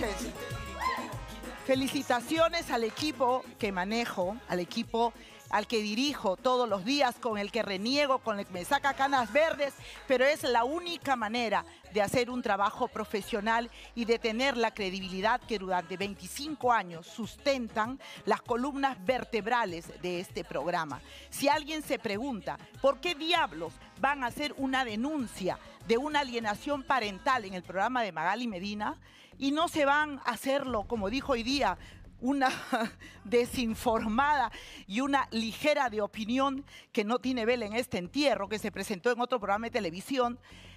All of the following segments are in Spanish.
noches. Felicitaciones al equipo que manejo, al equipo al que dirijo todos los días, con el que reniego, con el que me saca canas verdes, pero es la única manera de hacer un trabajo profesional y de tener la credibilidad que durante 25 años sustentan las columnas vertebrales de este programa. Si alguien se pregunta por qué diablos van a hacer una denuncia de una alienación parental en el programa de Magali Medina y no se van a hacerlo, como dijo hoy día, una desinformada y una ligera de opinión que no tiene vela en este entierro, que se presentó en otro programa de televisión.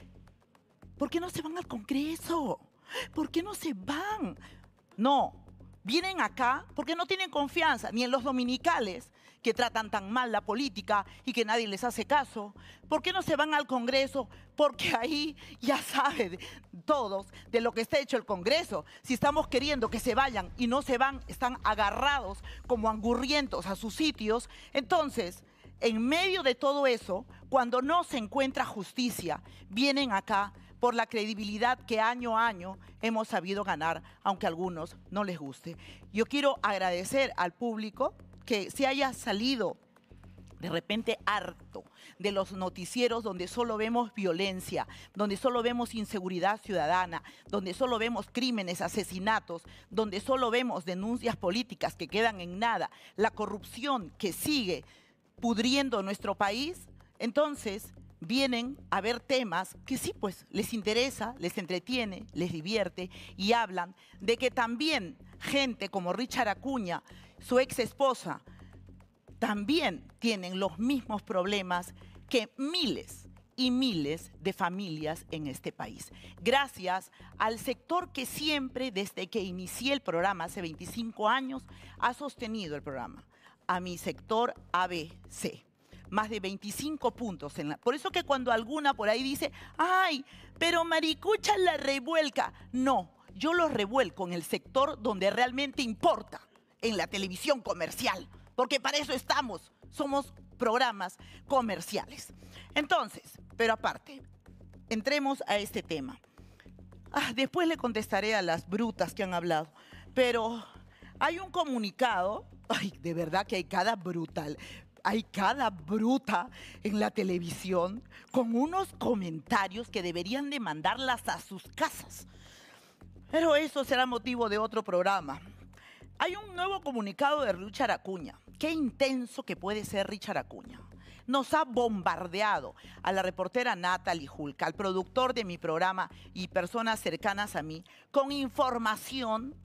¿Por qué no se van al Congreso? ¿Por qué no se van? No, vienen acá porque no tienen confianza ni en los dominicales, que tratan tan mal la política y que nadie les hace caso. ¿Por qué no se van al Congreso? Porque ahí ya saben todos de lo que está hecho el Congreso. Si estamos queriendo que se vayan y no se van, están agarrados como angurrientos a sus sitios. Entonces, en medio de todo eso, cuando no se encuentra justicia, vienen acá por la credibilidad que año a año hemos sabido ganar, aunque a algunos no les guste. Yo quiero agradecer al público que se haya salido de repente harto de los noticieros donde solo vemos violencia, donde solo vemos inseguridad ciudadana, donde solo vemos crímenes, asesinatos, donde solo vemos denuncias políticas que quedan en nada, la corrupción que sigue pudriendo nuestro país. Entonces vienen a ver temas que sí, pues les interesa, les entretiene, les divierte, y hablan de que también gente como Richard Acuña, su ex esposa, también tienen los mismos problemas que miles y miles de familias en este país. Gracias al sector que siempre, desde que inicié el programa hace 25 años, ha sostenido el programa, a mi sector ABC. Más de 25 puntos. Por eso que cuando alguna por ahí dice, ay, pero Maricucha la revuelca. No, yo los revuelco en el sector donde realmente importa, en la televisión comercial, porque para eso estamos, somos programas comerciales. Entonces, pero aparte, entremos a este tema. Después le contestaré a las brutas que han hablado, pero hay un comunicado, ay, de verdad que hay cada bruta en la televisión con unos comentarios que deberían de mandarlas a sus casas. Pero eso será motivo de otro programa. Hay un nuevo comunicado de Richard Acuña. Qué intenso que puede ser Richard Acuña. Nos ha bombardeado a la reportera Natalie Julca, al productor de mi programa y personas cercanas a mí, con información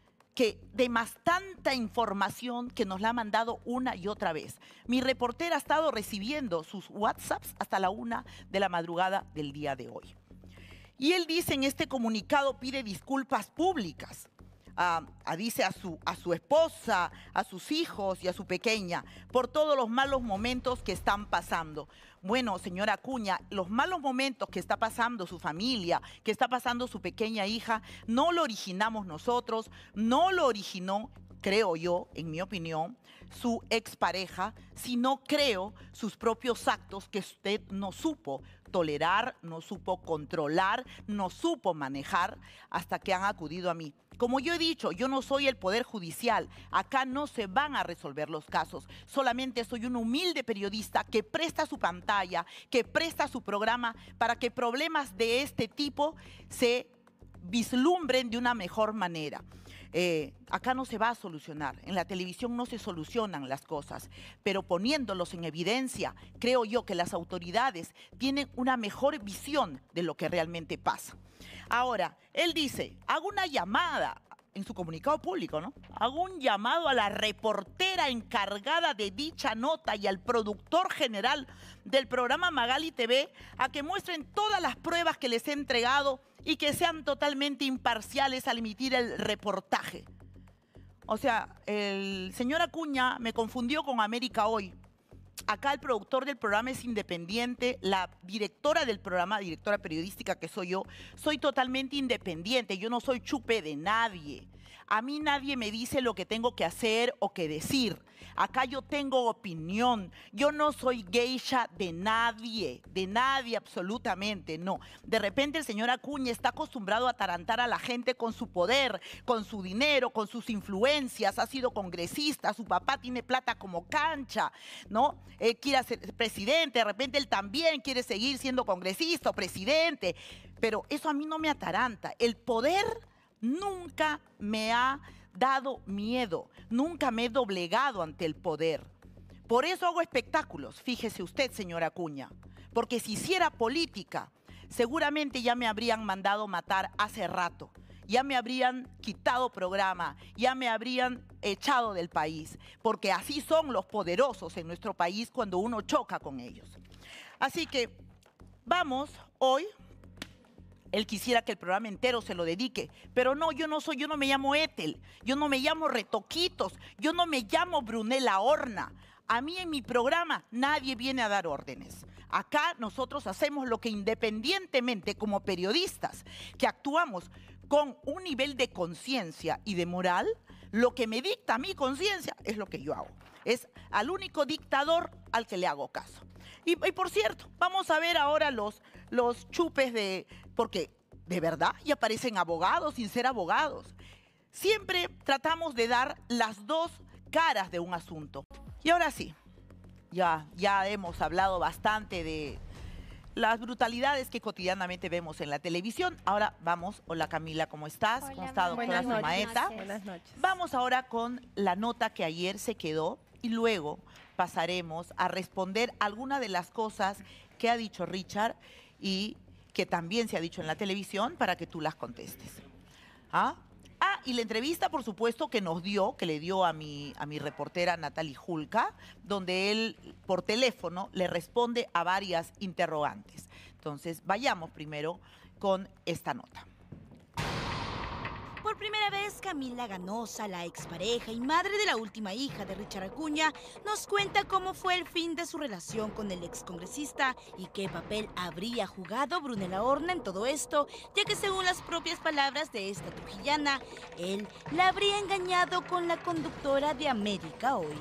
tanta información que nos la ha mandado una y otra vez. Mi reportera ha estado recibiendo sus WhatsApps hasta la 1 de la madrugada del día de hoy. Y él dice en este comunicado, pide disculpas públicas. Dice a su esposa, a sus hijos y a su pequeña por todos los malos momentos que están pasando. Bueno, señora Acuña, los malos momentos que está pasando su familia, que está pasando su pequeña hija, no lo originamos nosotros, no lo originó, creo yo, en mi opinión, su expareja, sino creo sus propios actos que usted no supo tolerar, no supo controlar, no supo manejar hasta que han acudido a mí. Como yo he dicho, yo no soy el Poder Judicial, acá no se van a resolver los casos, solamente soy un humilde periodista que presta su pantalla, que presta su programa para que problemas de este tipo se vislumbren de una mejor manera. Acá no se va a solucionar, en la televisión no se solucionan las cosas, pero poniéndolos en evidencia, creo yo que las autoridades tienen una mejor visión de lo que realmente pasa. Ahora, él dice, hago una llamada en su comunicado público, ¿no? Hago un llamado a la reportera encargada de dicha nota y al productor general del programa Magali TV a que muestren todas las pruebas que les he entregado y que sean totalmente imparciales al emitir el reportaje. O sea, el señor Acuña me confundió con América Hoy. Acá el productor del programa es independiente, la directora del programa, directora periodística que soy yo, soy totalmente independiente, yo no soy chupe de nadie. A mí nadie me dice lo que tengo que hacer o que decir. Acá yo tengo opinión. Yo no soy geisha de nadie absolutamente, no. De repente el señor Acuña está acostumbrado a atarantar a la gente con su poder, con su dinero, con sus influencias. Ha sido congresista, su papá tiene plata como cancha, ¿no? Quiere ser presidente, de repente él también quiere seguir siendo congresista o presidente. Pero eso a mí no me ataranta. El poder nunca me ha dado miedo, nunca me he doblegado ante el poder. Por eso hago espectáculos, fíjese usted, señora Acuña, porque si hiciera política, seguramente ya me habrían mandado matar hace rato, ya me habrían quitado programa, ya me habrían echado del país, porque así son los poderosos en nuestro país cuando uno choca con ellos. Así que vamos hoy. Él quisiera que el programa entero se lo dedique, pero no, yo no me llamo Ethel, yo no me llamo Retoquitos, yo no me llamo Brunella Horna. A mí en mi programa nadie viene a dar órdenes. Acá nosotros hacemos lo que independientemente como periodistas, que actuamos con un nivel de conciencia y de moral, lo que me dicta mi conciencia es lo que yo hago. Es al único dictador al que le hago caso. Y por cierto, vamos a ver ahora los chupes de... Porque de verdad ya parecen abogados sin ser abogados. Siempre tratamos de dar las dos caras de un asunto. Y ahora sí, ya hemos hablado bastante de las brutalidades que cotidianamente vemos en la televisión. Ahora vamos, hola Camila, ¿cómo estás? Hola, ¿Cómo está, doctora buenas Sumaeta? noches. Buenas noches. Vamos ahora con la nota que ayer se quedó y luego pasaremos a responder algunas de las cosas que ha dicho Richard y que también se ha dicho en la televisión para que tú las contestes. Y la entrevista, por supuesto, que le dio a mi reportera Natalie Julca, donde él por teléfono le responde a varias interrogantes. Entonces, vayamos primero con esta nota. Por primera vez, Camila Ganosa, la expareja y madre de la última hija de Richard Acuña, nos cuenta cómo fue el fin de su relación con el excongresista y qué papel habría jugado Brunella Horna en todo esto, ya que según las propias palabras de esta trujillana, él la habría engañado con la conductora de América Hoy.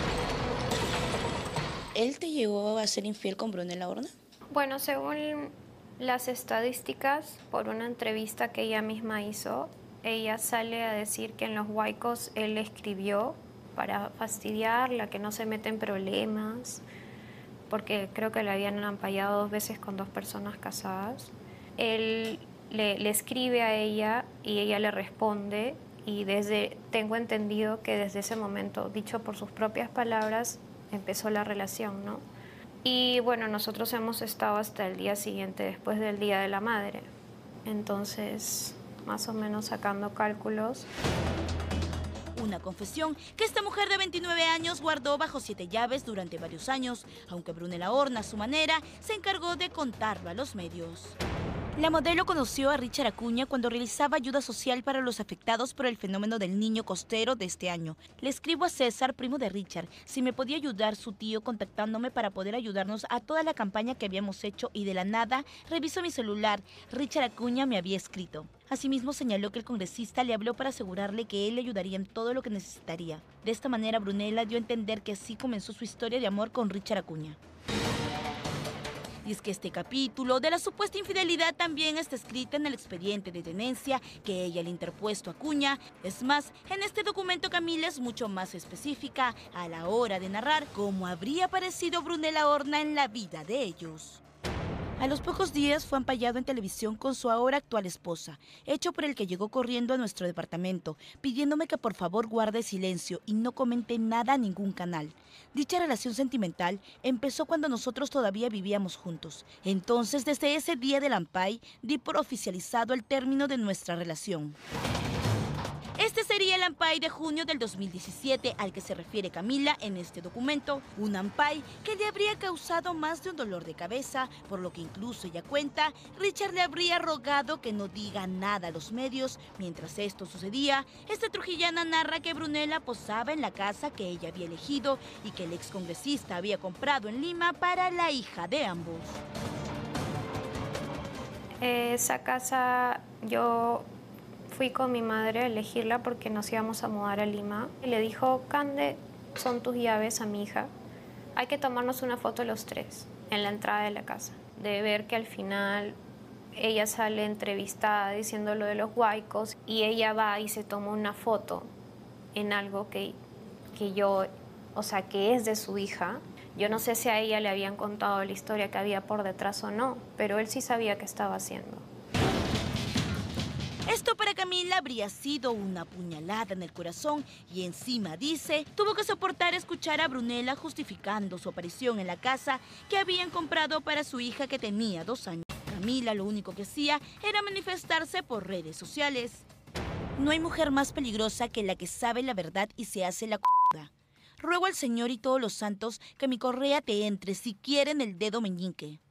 ¿Él te llegó a ser infiel con Brunella Horna? Bueno, según las estadísticas, por una entrevista que ella misma hizo, ella sale a decir que en los huaicos él escribió para fastidiarla, que no se mete en problemas, porque creo que le habían ampallado 2 veces con 2 personas casadas. Él le escribe a ella y ella le responde, y tengo entendido que desde ese momento, dicho por sus propias palabras, empezó la relación, ¿no? Y bueno, nosotros hemos estado hasta el día siguiente, después del Día de la Madre. Entonces, más o menos sacando cálculos. Una confesión que esta mujer de 29 años guardó bajo 7 llaves durante varios años, aunque Brunella Horna, a su manera, se encargó de contarlo a los medios. La modelo conoció a Richard Acuña cuando realizaba ayuda social para los afectados por el fenómeno del niño costero de este año. Le escribo a César, primo de Richard, si me podía ayudar su tío contactándome para poder ayudarnos a toda la campaña que habíamos hecho, y de la nada reviso mi celular. Richard Acuña me había escrito. Asimismo señaló que el congresista le habló para asegurarle que él le ayudaría en todo lo que necesitaría. De esta manera Brunella dio a entender que así comenzó su historia de amor con Richard Acuña. Y es que este capítulo de la supuesta infidelidad también está escrita en el expediente de tenencia que ella le interpuesto a Acuña. Es más, en este documento Camila es mucho más específica a la hora de narrar cómo habría aparecido Brunella Horna en la vida de ellos. A los pocos días fue ampallado en televisión con su ahora actual esposa, hecho por el que llegó corriendo a nuestro departamento, pidiéndome que por favor guarde silencio y no comente nada a ningún canal. Dicha relación sentimental empezó cuando nosotros todavía vivíamos juntos. Entonces, desde ese día del ampay, di por oficializado el término de nuestra relación. Este sería el ampay de junio del 2017 al que se refiere Camila en este documento, un ampay que le habría causado más de un dolor de cabeza, por lo que incluso ella cuenta, Richard le habría rogado que no diga nada a los medios. Mientras esto sucedía, esta trujillana narra que Brunella posaba en la casa que ella había elegido y que el excongresista había comprado en Lima para la hija de ambos. Esa casa fui con mi madre a elegirla porque nos íbamos a mudar a Lima. Y le dijo, Cande, son tus llaves a mi hija. Hay que tomarnos una foto los tres en la entrada de la casa. De ver que al final ella sale entrevistada diciendo lo de los huaicos y ella va y se toma una foto en algo que yo, o sea, que es de su hija. Yo no sé si a ella le habían contado la historia que había por detrás o no, pero él sí sabía qué estaba haciendo. Esto para Camila habría sido una puñalada en el corazón y encima, dice, tuvo que soportar escuchar a Brunella justificando su aparición en la casa que habían comprado para su hija que tenía 2 años. Camila lo único que hacía era manifestarse por redes sociales. No hay mujer más peligrosa que la que sabe la verdad y se hace la c***da. Ruego al Señor y todos los santos que mi correa te entre siquiera en el dedo meñique.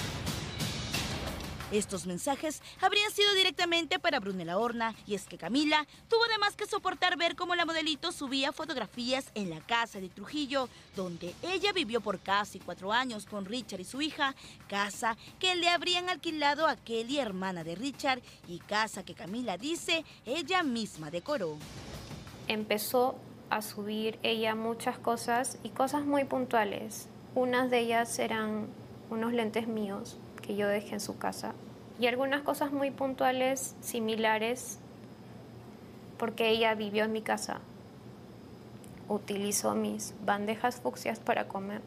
Estos mensajes habrían sido directamente para Brunella Horna, y es que Camila tuvo además que soportar ver cómo la modelito subía fotografías en la casa de Trujillo, donde ella vivió por casi 4 años con Richard y su hija, casa que le habrían alquilado a Kelly, hermana de Richard, y casa que Camila dice ella misma decoró. Empezó a subir ella muchas cosas y cosas muy puntuales. Unas de ellas eran unos lentes míos que yo dejé en su casa y algunas cosas muy puntuales similares porque ella vivió en mi casa. Utilizó mis bandejas fucsias para comer.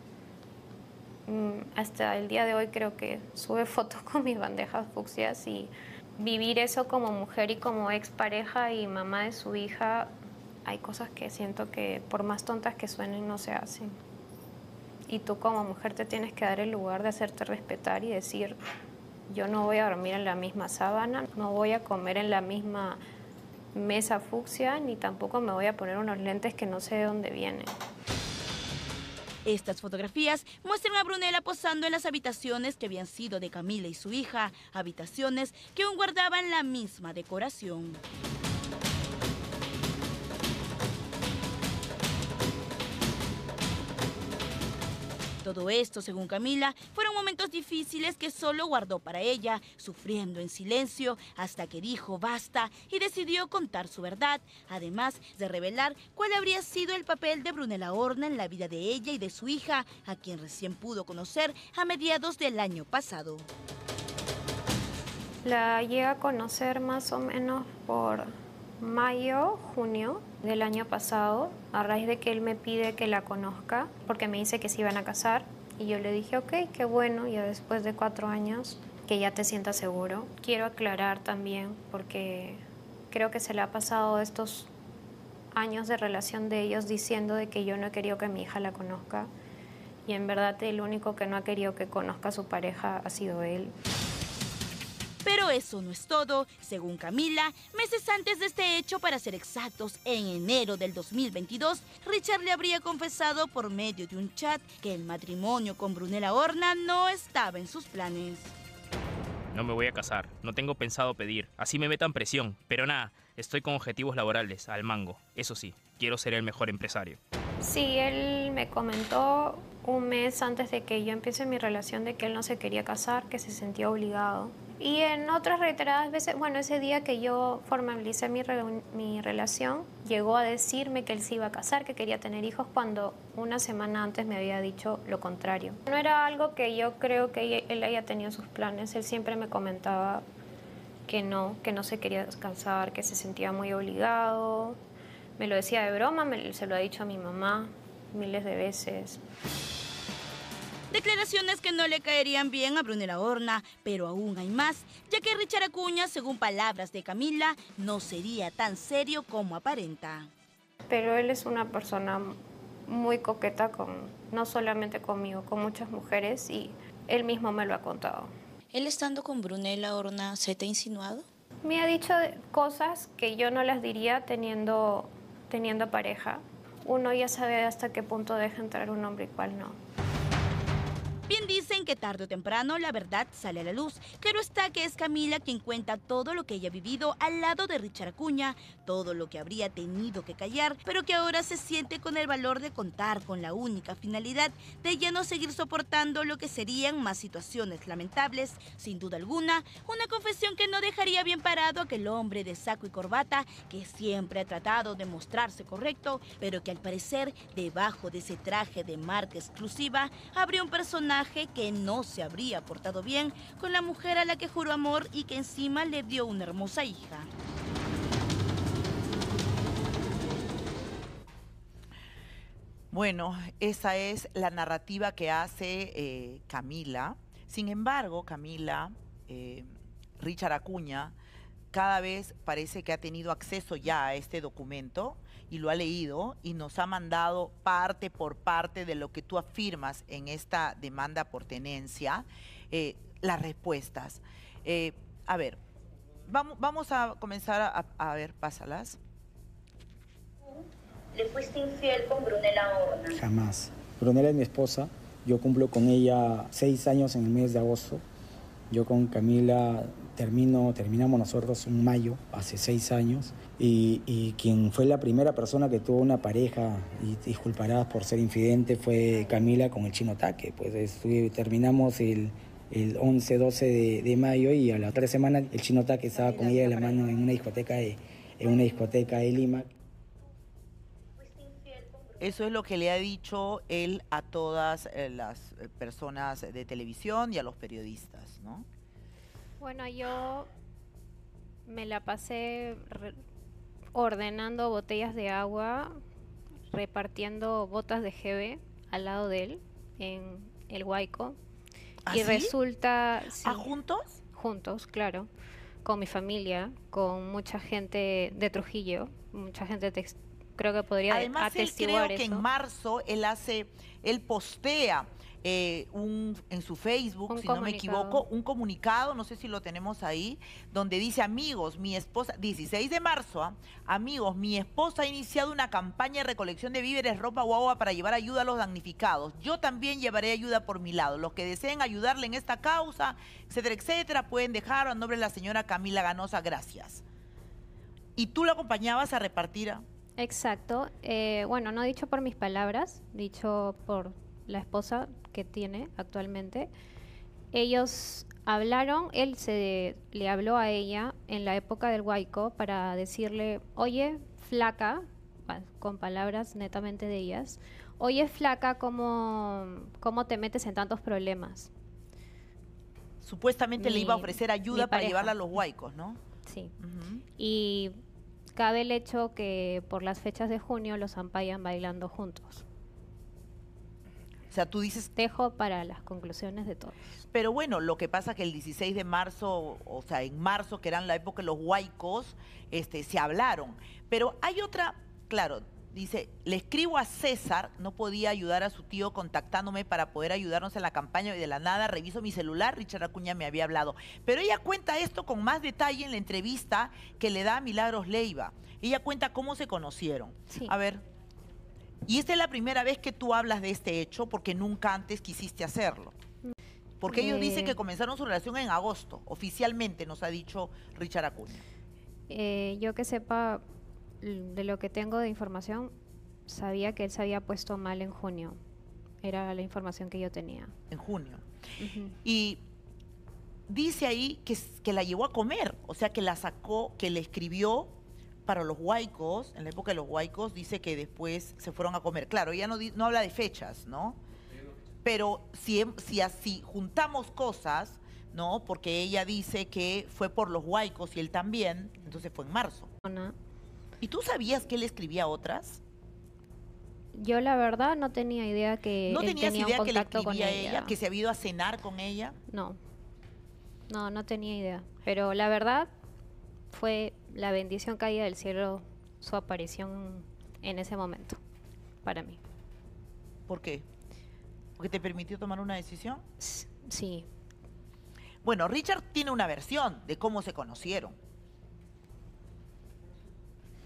Hasta el día de hoy creo que sube fotos con mis bandejas fucsias, y vivir eso como mujer y como expareja y mamá de su hija, hay cosas que siento que por más tontas que suenen no se hacen. Y tú como mujer te tienes que dar el lugar de hacerte respetar y decir, yo no voy a dormir en la misma sábana, no voy a comer en la misma mesa fucsia, ni tampoco me voy a poner unos lentes que no sé de dónde vienen. Estas fotografías muestran a Brunella posando en las habitaciones que habían sido de Camila y su hija, habitaciones que aún guardaban la misma decoración. Todo esto, según Camila, fueron momentos difíciles que solo guardó para ella, sufriendo en silencio hasta que dijo basta y decidió contar su verdad, además de revelar cuál habría sido el papel de Brunella Horna en la vida de ella y de su hija, a quien recién pudo conocer a mediados del año pasado. La llegué a conocer más o menos por mayo, junio del año pasado, a raíz de que él me pide que la conozca, porque me dice que se iban a casar, y yo le dije, ok, qué bueno, ya después de 4 años, que ya te sientas seguro. Quiero aclarar también, porque creo que se le ha pasado estos años de relación de ellos diciendo de que yo no he querido que mi hija la conozca, y en verdad el único que no ha querido que conozca a su pareja ha sido él. Pero eso no es todo. Según Camila, meses antes de este hecho, para ser exactos, en enero del 2022, Richard le habría confesado por medio de un chat que el matrimonio con Brunella Horna no estaba en sus planes. No me voy a casar, no tengo pensado pedir, así me metan presión, pero nada, estoy con objetivos laborales, al mango. Eso sí, quiero ser el mejor empresario. Sí, él me comentó un mes antes de que yo empiece mi relación de que él no se quería casar, que se sentía obligado. Y en otras reiteradas veces, bueno, ese día que yo formalicé mi relación, llegó a decirme que él se iba a casar, que quería tener hijos, cuando una semana antes me había dicho lo contrario. No era algo que yo creo que él haya tenido en sus planes. Él siempre me comentaba que no se quería casar, que se sentía muy obligado. Me lo decía de broma, se lo ha dicho a mi mamá miles de veces. Declaraciones que no le caerían bien a Brunella Horna, pero aún hay más, ya que Richard Acuña, según palabras de Camila, no sería tan serio como aparenta. Pero él es una persona muy coqueta, no solamente conmigo, con muchas mujeres, y él mismo me lo ha contado. ¿Él estando con Brunella Horna se te ha insinuado? Me ha dicho cosas que yo no las diría teniendo pareja. Uno ya sabe hasta qué punto deja entrar un hombre y cuál no. Bien dice Dicen que tarde o temprano la verdad sale a la luz. Claro está que es Camila quien cuenta todo lo que ella ha vivido al lado de Richard Acuña, todo lo que habría tenido que callar, pero que ahora se siente con el valor de contar con la única finalidad de ya no seguir soportando lo que serían más situaciones lamentables. Sin duda alguna, una confesión que no dejaría bien parado a aquel hombre de saco y corbata que siempre ha tratado de mostrarse correcto, pero que al parecer debajo de ese traje de marca exclusiva habría un personaje que no se habría portado bien con la mujer a la que juró amor y que encima le dio una hermosa hija. Bueno, esa es la narrativa que hace Camila. Sin embargo, Camila, Richard Acuña, cada vez parece que ha tenido acceso ya a este documento y lo ha leído y nos ha mandado parte por parte de lo que tú afirmas en esta demanda por tenencia, las respuestas. A ver, vamos a comenzar a ver, pásalas. ¿Le fuiste infiel con Brunella Horna? Jamás. Brunella es mi esposa. Yo cumplo con ella 6 años en el mes de agosto. Yo con Camila terminamos nosotros en mayo, hace 6 años. Y quien fue la primera persona que tuvo una pareja, y disculparás por ser infidente, fue Camila con el Chino Taque. Pues terminamos el 11, 12 de mayo y a la otra semana el Chino Taque estaba con ella de la mano en una discoteca de Lima. Eso es lo que le ha dicho él a todas las personas de televisión y a los periodistas, ¿no? Bueno, yo me la pasé ordenando botellas de agua, repartiendo botas de GB al lado de él, en el Huayco. ¿Ah, y sí? resulta... Sí, ¿Ah, juntos? juntos, claro, con mi familia, con mucha gente de Trujillo, mucha gente creo que podría Además, él atestiguar creo que eso. en marzo él postea en su Facebook, Un si no me comunicado. equivoco, un comunicado, no sé si lo tenemos ahí, donde dice: amigos, mi esposa, 16 de marzo, amigos, mi esposa ha iniciado una campaña de recolección de víveres, ropa o agua para llevar ayuda a los damnificados. Yo también llevaré ayuda por mi lado. Los que deseen ayudarle en esta causa, etcétera, etcétera, pueden dejar a nombre de la señora Camila Ganosa. Gracias. ¿Y tú la acompañabas a repartir? Exacto. Bueno, no dicho por mis palabras, dicho por la esposa que tiene actualmente. Ellos hablaron, le habló a ella en la época del Huayco para decirle: oye, flaca, con palabras netamente de ellas, oye, flaca, ¿cómo te metes en tantos problemas? Supuestamente le iba a ofrecer ayuda para llevarla a los Huaycos, ¿no? Sí. Ujú. Y cabe el hecho que por las fechas de junio los ampayan bailando juntos. O sea, tú dices, Dejo para las conclusiones de todos. pero bueno, lo que pasa que el 16 de marzo, o sea, en marzo, que eran la época de los Huaycos, se hablaron. Pero hay otra, claro, dice: le escribo a César, no podía ayudar a su tío contactándome para poder ayudarnos en la campaña y de la nada reviso mi celular, Richard Acuña me había hablado. Pero ella cuenta esto con más detalle en la entrevista que le da a Milagros Leiva. Ella cuenta cómo se conocieron. Sí. A ver, y esta es la primera vez que tú hablas de este hecho porque nunca antes quisiste hacerlo. Porque ellos dicen que comenzaron su relación en agosto, oficialmente nos ha dicho Richard Acuña. Yo que sepa, de lo que tengo de información, sabía que él se había puesto mal en junio. Era la información que yo tenía. En junio. Ujú. Y dice ahí que la llevó a comer, o sea, que la sacó, que le escribió para los Huaycos, en la época de los Huaycos, dice que después se fueron a comer. Claro, ella no habla de fechas, ¿no? Pero si así juntamos cosas, ¿no? Porque ella dice que fue por los Huaycos y él también, entonces fue en marzo. ¿Y tú sabías que él escribía a otras? Yo la verdad no tenía idea que ¿No él tenías tenía idea un que le contacto con escribía a ella, ella. que se había ido a cenar con ella? No, no tenía idea. Pero la verdad fue la bendición caída del cielo su aparición en ese momento, para mí. ¿Por qué? ¿Porque te permitió tomar una decisión? Sí. Bueno, Richard tiene una versión de cómo se conocieron.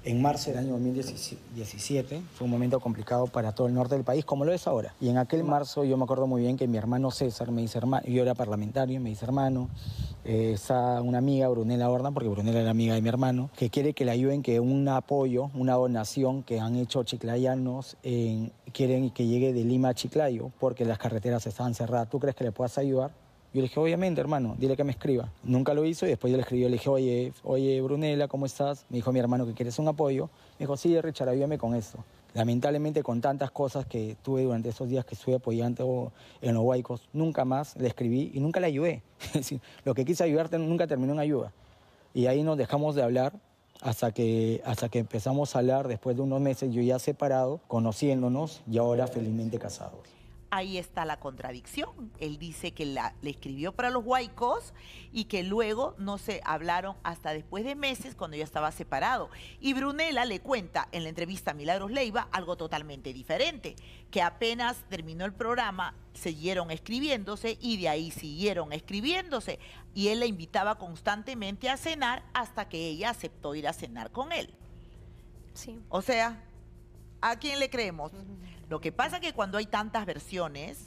En marzo del año 2017 fue un momento complicado para todo el norte del país, como lo es ahora. Y en aquel marzo yo me acuerdo muy bien que mi hermano César me dice hermano, yo era parlamentario, me dice hermano, está una amiga, Brunela Horna, porque Brunela era amiga de mi hermano, que quiere que le ayuden, que un apoyo, una donación que han hecho chiclayanos, quieren que llegue de Lima a Chiclayo, porque las carreteras estaban cerradas. ¿Tú crees que le puedas ayudar? Yo le dije, obviamente, hermano, dile que me escriba. Nunca lo hizo y después yo le escribí, le dije, oye, Brunela, ¿cómo estás? Me dijo mi hermano que quieres un apoyo. Me dijo, sí, Richard, ayúdame con esto. Lamentablemente, con tantas cosas que tuve durante esos días que estuve apoyando en los huaicos, nunca más le escribí y nunca le ayudé. Es decir, lo que quise ayudarte nunca terminó en ayuda. Y ahí nos dejamos de hablar hasta que empezamos a hablar después de unos meses, yo ya separado, conociéndonos y ahora felizmente casados. Ahí está la contradicción. Él dice que le escribió para los huaicos y que luego no se hablaron hasta después de meses cuando ya estaba separado. Y Brunela le cuenta en la entrevista a Milagros Leiva algo totalmente diferente, que apenas terminó el programa siguieron escribiéndose y de ahí siguieron escribiéndose. Y él la invitaba constantemente a cenar hasta que ella aceptó ir a cenar con él. Sí. O sea, ¿a quién le creemos? Lo que pasa es que cuando hay tantas versiones,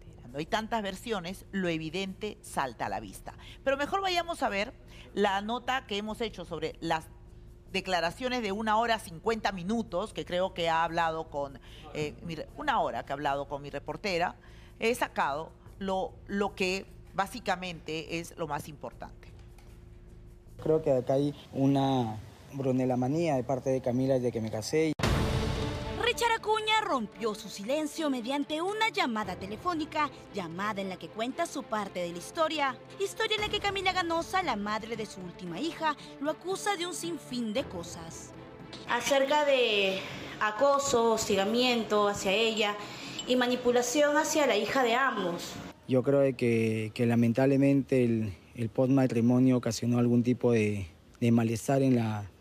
lo evidente salta a la vista. Pero mejor vayamos a ver la nota que hemos hecho sobre las declaraciones de 1 hora 50 minutos, que creo que ha hablado con, 1 hora que ha hablado con mi reportera. He sacado lo que básicamente es lo más importante. Creo que acá hay una Brunela manía de parte de Camila desde que me casé. Richard Acuña rompió su silencio mediante una llamada telefónica, llamada en la que cuenta su parte de la historia en la que Camila Ganosa, la madre de su última hija, lo acusa de un sinfín de cosas. Acerca de acoso, hostigamiento hacia ella y manipulación hacia la hija de ambos. Yo creo que lamentablemente el postmatrimonio ocasionó algún tipo de malestar en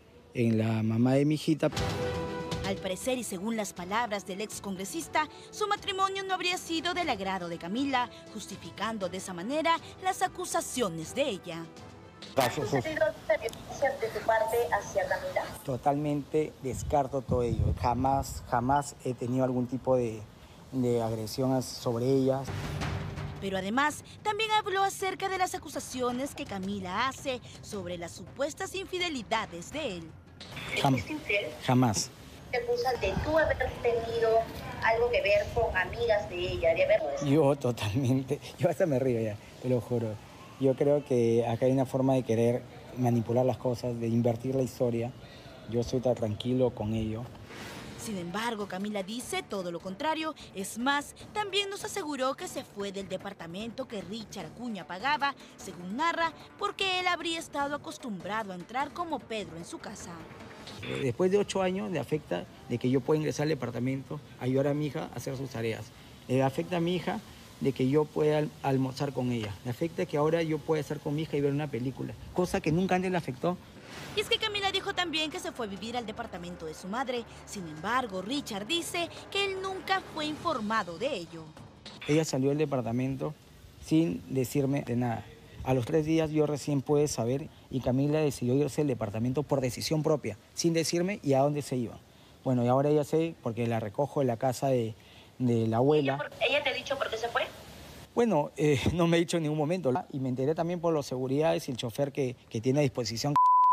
la mamá de mi hijita. Al parecer, y según las palabras del ex congresista, su matrimonio no habría sido del agrado de Camila, justificando de esa manera las acusaciones de ella. ¿Has sentido violencia de tu parte hacia Camila? Totalmente descarto todo ello. Jamás he tenido algún tipo de agresión sobre ella. Pero además, también habló acerca de las acusaciones que Camila hace sobre las supuestas infidelidades de él. ¿Fuiste infiel? Jamás. Te acusan de tú haber tenido algo que ver con amigas de ella, de haberlo hecho. Yo totalmente, yo hasta me río ya, te lo juro. Yo creo que acá hay una forma de querer manipular las cosas, de invertir la historia. Yo estoy tan tranquilo con ello. Sin embargo, Camila dice todo lo contrario. Es más, también nos aseguró que se fue del departamento que Richard Acuña pagaba, según narra, porque él habría estado acostumbrado a entrar como Pedro en su casa. Después de 8 años le afecta de que yo pueda ingresar al departamento, ayudar a mi hija a hacer sus tareas. Le afecta a mi hija de que yo pueda almorzar con ella. Le afecta que ahora yo pueda estar con mi hija y ver una película, cosa que nunca antes le afectó. Y es que Camila dijo también que se fue a vivir al departamento de su madre. Sin embargo, Richard dice que él nunca fue informado de ello. Ella salió del departamento sin decirme de nada. A los 3 días yo recién pude saber y Camila decidió irse del departamento por decisión propia, sin decirme y a dónde se iba. Bueno, y ahora ya sé, porque la recojo en la casa de la abuela. ¿Ella te ha dicho por qué se fue? Bueno, no me ha dicho en ningún momento. Y me enteré también por las seguridades y el chofer que tiene a disposición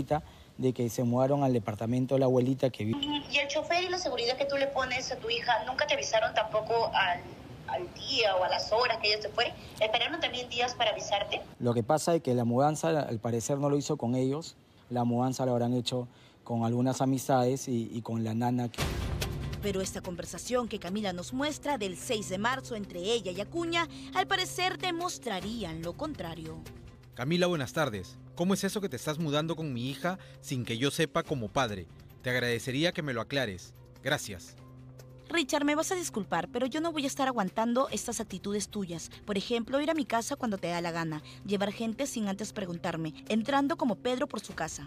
de que se mudaron al departamento de la abuelita que vive. ¿Y el chofer y la seguridad que tú le pones a tu hija nunca te avisaron tampoco al día o a las horas que ella se fue? ¿Esperaron también días para avisarte? Lo que pasa es que la mudanza al parecer no lo hizo con ellos. La mudanza la habrán hecho con algunas amistades y con la nana. Pero esta conversación que Camila nos muestra del 6 de marzo entre ella y Acuña, al parecer demostrarían lo contrario. Camila, buenas tardes. ¿Cómo es eso que te estás mudando con mi hija sin que yo sepa como padre? Te agradecería que me lo aclares. Gracias. Richard, me vas a disculpar, pero yo no voy a estar aguantando estas actitudes tuyas. Por ejemplo, ir a mi casa cuando te da la gana, llevar gente sin antes preguntarme, entrando como Pedro por su casa.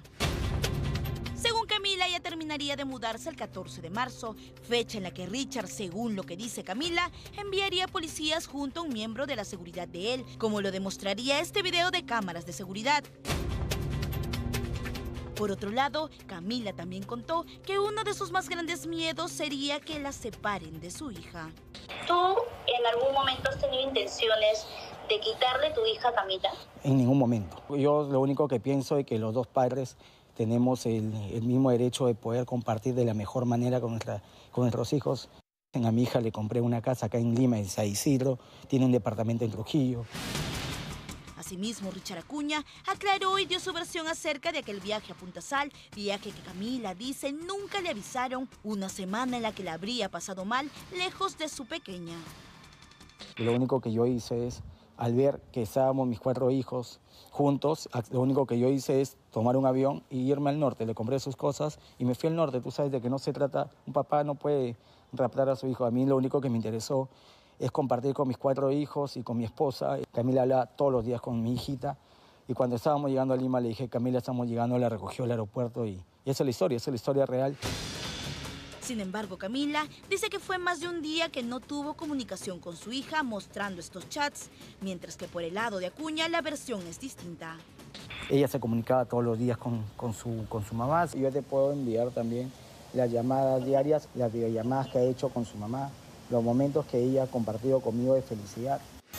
Según Camila, ella terminaría de mudarse el 14 de marzo, fecha en la que Richard, según lo que dice Camila, enviaría policías junto a un miembro de la seguridad de él, como lo demostraría este video de cámaras de seguridad. Por otro lado, Camila también contó que uno de sus más grandes miedos sería que la separen de su hija. ¿Tú en algún momento has tenido intenciones de quitarle tu hija a Camila? En ningún momento. Yo lo único que pienso es que los dos padres tenemos el mismo derecho de poder compartir de la mejor manera con nuestros hijos. A mi hija le compré una casa acá en Lima, en San Isidro, tiene un departamento en Trujillo. Asimismo, Richard Acuña aclaró y dio su versión acerca de aquel viaje a Punta Sal, viaje que Camila dice nunca le avisaron, una semana en la que la habría pasado mal lejos de su pequeña. Lo único que yo hice es, al ver que estábamos mis 4 hijos juntos, lo único que yo hice es tomar un avión y irme al norte. Le compré sus cosas y me fui al norte. Tú sabes de que no se trata, un papá no puede raptar a su hijo. A mí lo único que me interesó es compartir con mis 4 hijos y con mi esposa. Camila habla todos los días con mi hijita. Y cuando estábamos llegando a Lima le dije, Camila, estamos llegando, la recogió al aeropuerto y esa es la historia real. Sin embargo, Camila dice que fue más de un día que no tuvo comunicación con su hija mostrando estos chats, mientras que por el lado de Acuña la versión es distinta. Ella se comunicaba todos los días con su mamá. Yo te puedo enviar también las llamadas diarias, las videollamadas que ha hecho con su mamá, los momentos que ella ha compartido conmigo de felicidad.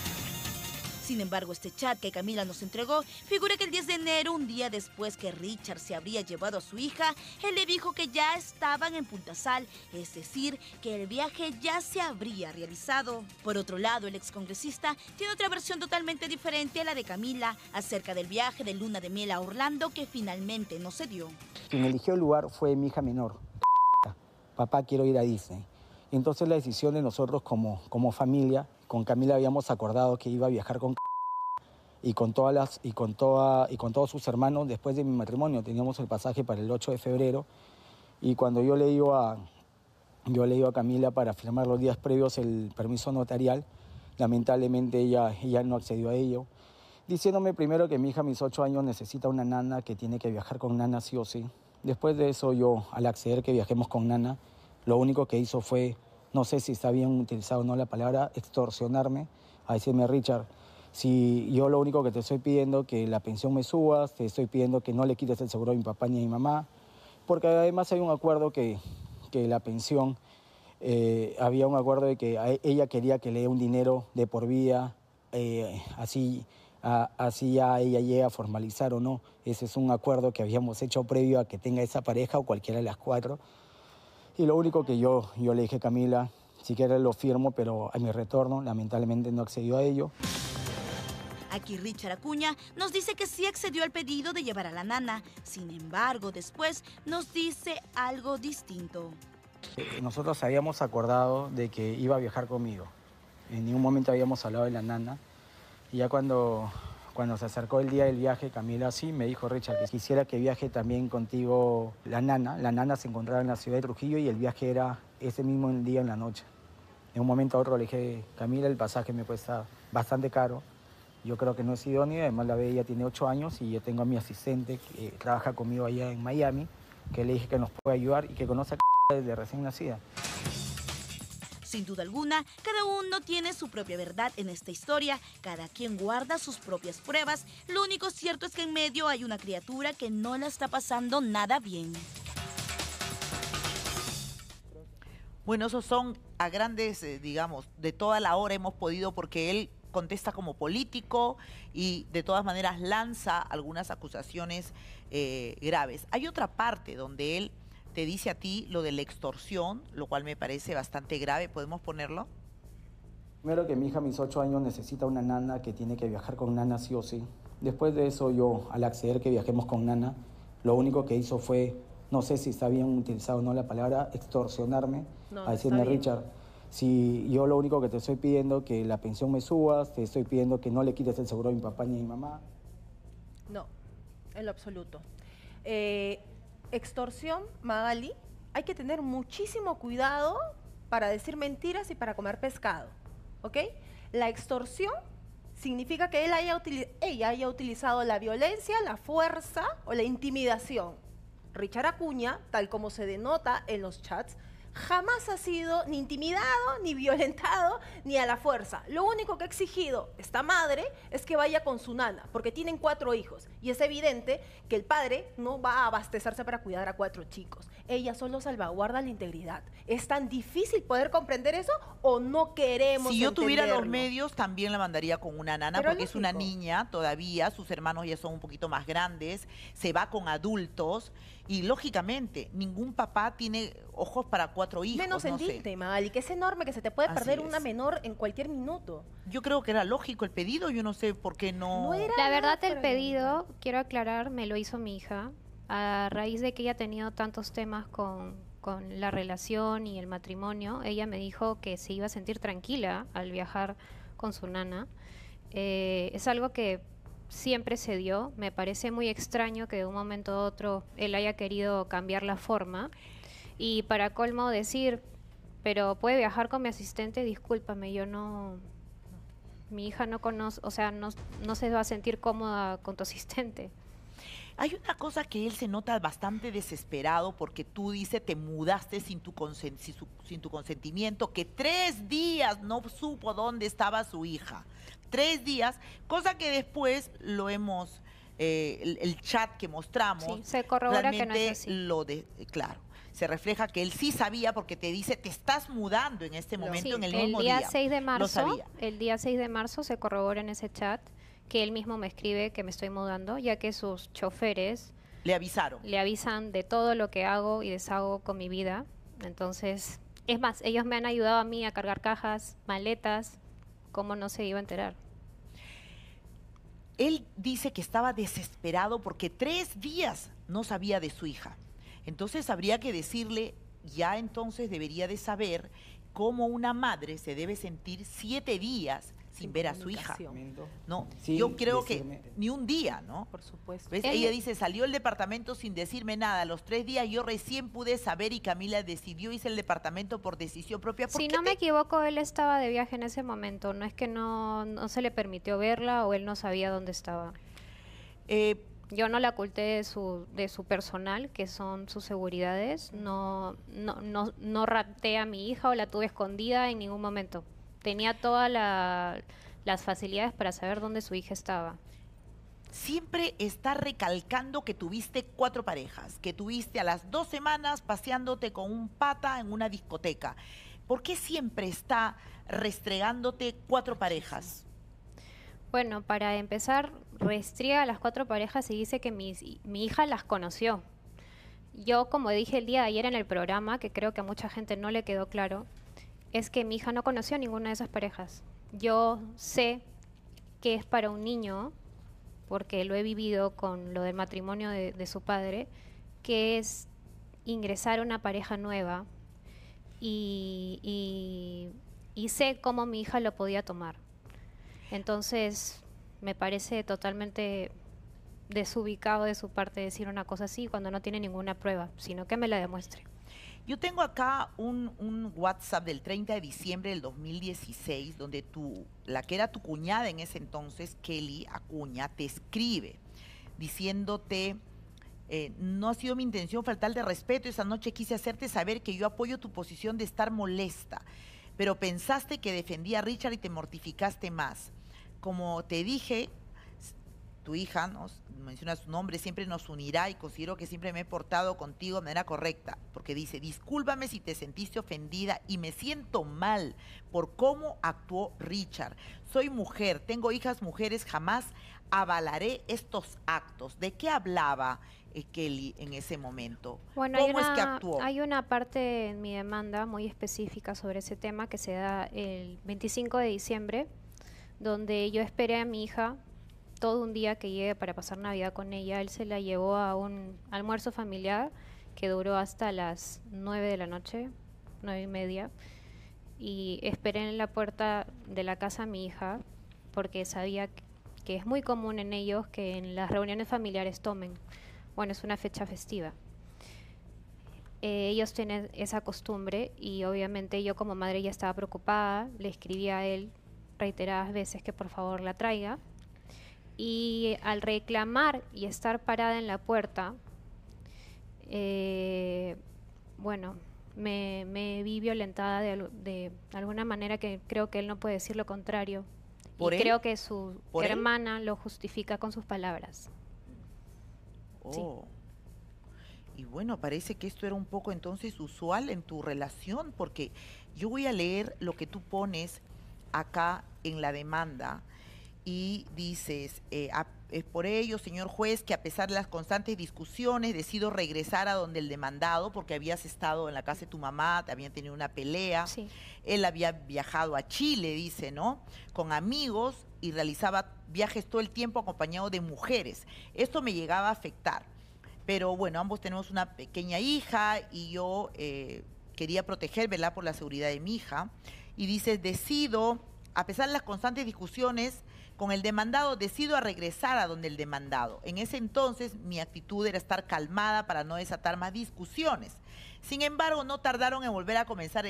Sin embargo, este chat que Camila nos entregó figura que el 10 de enero, un día después que Richard se habría llevado a su hija, él le dijo que ya estaban en Punta Sal, es decir, que el viaje ya se habría realizado. Por otro lado, el excongresista tiene otra versión totalmente diferente a la de Camila acerca del viaje de luna de miel a Orlando que finalmente no se dio. Quien eligió el lugar fue mi hija menor. Papá, quiero ir a Disney. Entonces la decisión de nosotros como familia, con Camila habíamos acordado que iba a viajar con y con todos sus hermanos después de mi matrimonio. Teníamos el pasaje para el 8 de febrero y cuando yo le digo a Camila para firmar los días previos el permiso notarial, lamentablemente ella no accedió a ello, diciéndome primero que mi hija a mis 8 años necesita una nana, que tiene que viajar con nana sí o sí. Después de eso yo, al acceder que viajemos con nana, lo único que hizo fue, no sé si está bien utilizado o no la palabra, extorsionarme, a decirme, Richard, si yo lo único que te estoy pidiendo que la pensión me subas, te estoy pidiendo que no le quites el seguro a mi papá ni a mi mamá, porque además hay un acuerdo que la pensión, había un acuerdo de que ella quería que le dé un dinero de por vida, así ya ella llega a formalizar o no. Ese es un acuerdo que habíamos hecho previo a que tenga esa pareja o cualquiera de las 4. Y lo único que yo le dije a Camila, si quieres lo firmo, pero a mi retorno lamentablemente no accedió a ello. Aquí Richard Acuña nos dice que sí accedió al pedido de llevar a la nana. Sin embargo, después nos dice algo distinto. Nosotros habíamos acordado de que iba a viajar conmigo. En ningún momento habíamos hablado de la nana. Y ya cuando se acercó el día del viaje, Camila sí me dijo, Richard, que quisiera que viaje también contigo la nana. La nana se encontraba en la ciudad de Trujillo y el viaje era ese mismo día en la noche. En un momento a otro le dije, Camila, el pasaje me cuesta bastante caro. Yo creo que no es idóneo, además la bebé ya tiene 8 años y yo tengo a mi asistente que trabaja conmigo allá en Miami, que le dije que nos puede ayudar y que conoce a desde recién nacida. Sin duda alguna, cada uno tiene su propia verdad en esta historia, cada quien guarda sus propias pruebas, lo único cierto es que en medio hay una criatura que no la está pasando nada bien. Bueno, esos son a grandes, digamos, de toda la hora hemos podido, porque él contesta como político y de todas maneras lanza algunas acusaciones graves. Hay otra parte donde él te dice a ti lo de la extorsión, lo cual me parece bastante grave. ¿Podemos ponerlo? Primero que mi hija a mis 8 años necesita una nana, que tiene que viajar con nana sí o sí. Después de eso yo, al acceder que viajemos con nana, lo único que hizo fue, no sé si está bien utilizado o no la palabra, extorsionarme, a decirme, Richard, si yo lo único que te estoy pidiendo que la pensión me subas, te estoy pidiendo que no le quites el seguro a mi papá ni a mi mamá. No, en lo absoluto. Extorsión, Magali, hay que tener muchísimo cuidado para decir mentiras y para comer pescado, ¿ok? La extorsión significa que ella haya utilizado la violencia, la fuerza o la intimidación. Richard Acuña, tal como se denota en los chats, jamás ha sido ni intimidado, ni violentado, ni a la fuerza. Lo único que ha exigido esta madre es que vaya con su nana, porque tienen 4 hijos. Y es evidente que el padre no va a abastecerse para cuidar a 4 chicos. Ella solo salvaguarda la integridad. ¿Es tan difícil poder comprender eso o no queremos Si yo tuviera los entenderlo? medios, también la mandaría con una nana, Pero porque es una lógico. niña todavía, sus hermanos ya son un poquito más grandes, se va con adultos y lógicamente ningún papá tiene ojos para 4 hijos. Menos en no sé. Disney, Magali, que es enorme, que se te puede Así perder es. una menor en cualquier minuto. Yo creo que era lógico el pedido, yo no sé por qué no. No era La nada verdad, el fuera de lo pedido, quiero aclarar, me lo hizo mi hija a raíz de que ella ha tenido tantos temas con la relación y el matrimonio. Ella me dijo que se iba a sentir tranquila al viajar con su nana. Es algo que siempre se dio. Me parece muy extraño que de un momento a otro él haya querido cambiar la forma. Y para colmo decir, pero puede viajar con mi asistente, discúlpame, yo no... Mi hija no conoce, o sea, no se va a sentir cómoda con tu asistente. Hay una cosa que él se nota bastante desesperado porque tú dices te mudaste sin tu consentimiento, que 3 días no supo dónde estaba su hija. 3 días, cosa que después lo hemos, el chat que mostramos, Sí, se corrobora que no es realmente así. claro, se refleja que él sí sabía porque te dice te estás mudando en este momento, Sí, en el mismo día día. 6 de Lo marzo, sabía. el día 6 de marzo se corrobora en ese chat que él mismo me escribe que me estoy mudando, ya que sus choferes Le avisaron. le avisan de todo lo que hago y deshago con mi vida. Entonces, es más, ellos me han ayudado a mí a cargar cajas, maletas, ¿cómo no se iba a enterar? Él dice que estaba desesperado porque 3 días no sabía de su hija. Entonces habría que decirle, ya entonces debería de saber cómo una madre se debe sentir 7 días sin ver a su hija. comunicación. ¿No? Sí, Yo creo decirme- que ni un día, ¿no? Por supuesto. ¿Ves? Él- Ella dice, salió el departamento sin decirme nada. A los 3 días yo recién pude saber y Camila decidió irse el departamento por decisión propia. ¿Por Si qué no me te- equivoco, él estaba de viaje en ese momento. No es que no se le permitió verla o él no sabía dónde estaba. Eh, Yo no la oculté de su personal, que son sus seguridades. No rapté a mi hija o la tuve escondida en ningún momento. Tenía todas las facilidades para saber dónde su hija estaba. siempre está recalcando que tuviste 4 parejas, que tuviste a las 2 semanas paseándote con un pata en una discoteca. ¿Por qué siempre está restregándote 4 parejas? Bueno, para empezar, restriega a las 4 parejas y dice que mi hija las conoció. Yo, como dije el día de ayer en el programa, que creo que a mucha gente no le quedó claro, es que mi hija no conoció a ninguna de esas parejas. Yo sé que es para un niño, porque lo he vivido con lo del matrimonio de su padre, que es ingresar a una pareja nueva y sé cómo mi hija lo podía tomar. Entonces, me parece totalmente desubicado de su parte decir una cosa así cuando no tiene ninguna prueba, sino que me la demuestre. Yo tengo acá un WhatsApp del 30 de diciembre del 2016, donde la que era tu cuñada en ese entonces, Kelly Acuña, te escribe diciéndote, no ha sido mi intención faltar de respeto, esa noche quise hacerte saber que yo apoyo tu posición de estar molesta, pero pensaste que defendía a Richard y te mortificaste más. Como te dije, tu hija, ¿no? Menciona su nombre, siempre nos unirá y considero que siempre me he portado contigo de manera correcta, porque dice, discúlpame si te sentiste ofendida y me siento mal por cómo actuó Richard. Soy mujer, tengo hijas mujeres, jamás avalaré estos actos. ¿De qué hablaba Kelly en ese momento? Bueno, ¿Cómo es que actuó? hay una parte en mi demanda muy específica sobre ese tema que se da el 25 de diciembre, donde yo esperé a mi hija todo un día que llegue para pasar Navidad con ella. Él se la llevó a un almuerzo familiar que duró hasta las 9 de la noche, 9:30, y esperé en la puerta de la casa a mi hija porque sabía que es muy común en ellos que en las reuniones familiares tomen. Bueno, es una fecha festiva. Ellos tienen esa costumbre y obviamente yo como madre ya estaba preocupada, le escribí a él reiteradas veces que por favor la traiga. Y al reclamar y estar parada en la puerta, bueno, me vi violentada de alguna manera que creo que él no puede decir lo contrario. ¿Por y él? creo que su ¿Por él? hermana lo justifica con sus palabras. Sí. Oh. Y bueno, parece que esto era un poco entonces usual en tu relación, porque yo voy a leer lo que tú pones acá en la demanda y dices, es por ello, señor juez, que a pesar de las constantes discusiones decido regresar a donde el demandado, porque habías estado en la casa de tu mamá, te habían tenido una pelea. Sí. Él había viajado a Chile, dice, ¿no? Con amigos y realizaba viajes todo el tiempo acompañado de mujeres. Esto me llegaba a afectar. Pero bueno, ambos tenemos una pequeña hija y yo quería proteger, velar por la seguridad de mi hija. Y dice, decido, a pesar de las constantes discusiones con el demandado, decido a regresar a donde el demandado. En ese entonces mi actitud era estar calmada para no desatar más discusiones. Sin embargo, no tardaron en volver a comenzar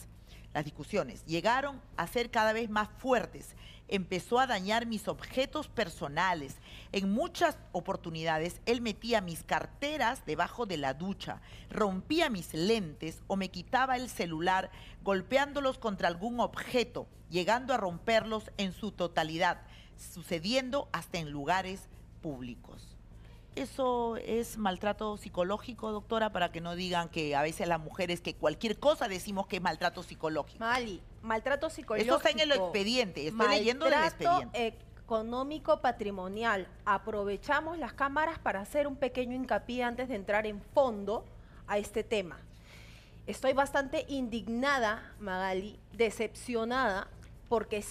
las discusiones. Llegaron a ser cada vez más fuertes. Empezó a dañar mis objetos personales. En muchas oportunidades, él metía mis carteras debajo de la ducha, rompía mis lentes o me quitaba el celular, golpeándolos contra algún objeto, llegando a romperlos en su totalidad, sucediendo hasta en lugares públicos. ¿Eso es maltrato psicológico, doctora? Para que no digan que a veces las mujeres que cualquier cosa decimos que es maltrato psicológico. Mali, maltrato psicológico. Eso está en el expediente, estoy leyendo el expediente. Económico patrimonial. Aprovechamos las cámaras para hacer un pequeño hincapié antes de entrar en fondo a este tema. Estoy bastante indignada, Magali, decepcionada, porque